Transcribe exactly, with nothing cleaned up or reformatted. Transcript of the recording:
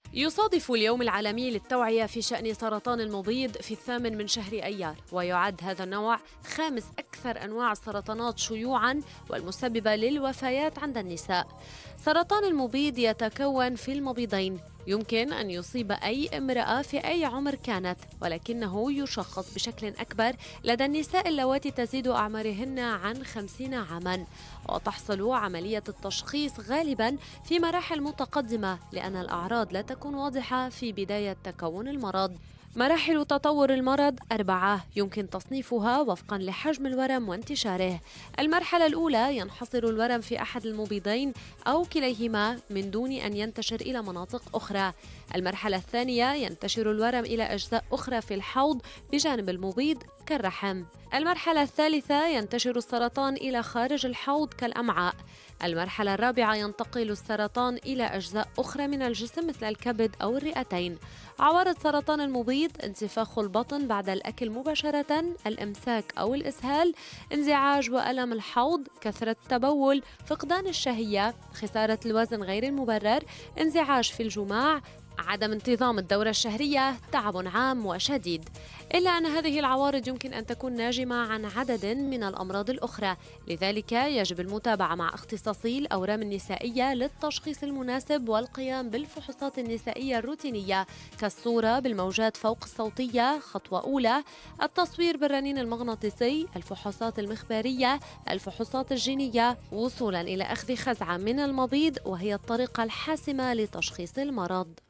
يصادف اليوم العالمي للتوعية في شأن سرطان المبيض في الثامن من شهر أيار، ويعد هذا النوع خامس أكثر أنواع السرطانات شيوعاً والمسببة للوفيات عند النساء. سرطان المبيض يتكون في المبيضين، يمكن أن يصيب أي امرأة في أي عمر كانت، ولكنه يشخص بشكل أكبر لدى النساء اللواتي تزيد أعمارهن عن خمسين عاماً، وتحصل عملية التشخيص غالباً في مراحل متقدمة لأن الأعراض لا تكون واضحة في بداية تكون المرض. مراحل تطور المرض أربعة يمكن تصنيفها وفقا لحجم الورم وانتشاره. المرحلة الأولى ينحصر الورم في أحد المبيضين أو كليهما من دون أن ينتشر إلى مناطق أخرى. المرحلة الثانية ينتشر الورم إلى أجزاء أخرى في الحوض بجانب المبيض كالرحم. المرحلة الثالثة ينتشر السرطان إلى خارج الحوض كالأمعاء. المرحلة الرابعة ينتقل السرطان إلى أجزاء أخرى من الجسم مثل الكبد أو الرئتين. عوارض سرطان المبيض: انتفاخ البطن بعد الأكل مباشرة، الإمساك أو الإسهال، انزعاج وألم الحوض، كثرة التبول، فقدان الشهية، خسارة الوزن غير المبرر، انزعاج في الجماع، عدم انتظام الدورة الشهرية، تعب عام وشديد. إلا أن هذه العوارض يمكن أن تكون ناجمة عن عدد من الأمراض الأخرى، لذلك يجب المتابعة مع اختصاصي الأورام النسائية للتشخيص المناسب والقيام بالفحوصات النسائية الروتينية كالصورة بالموجات فوق الصوتية خطوة أولى، التصوير بالرنين المغناطيسي، الفحوصات المخبرية، الفحوصات الجينية، وصولا إلى أخذ خزعة من المبيض وهي الطريقة الحاسمة لتشخيص المرض.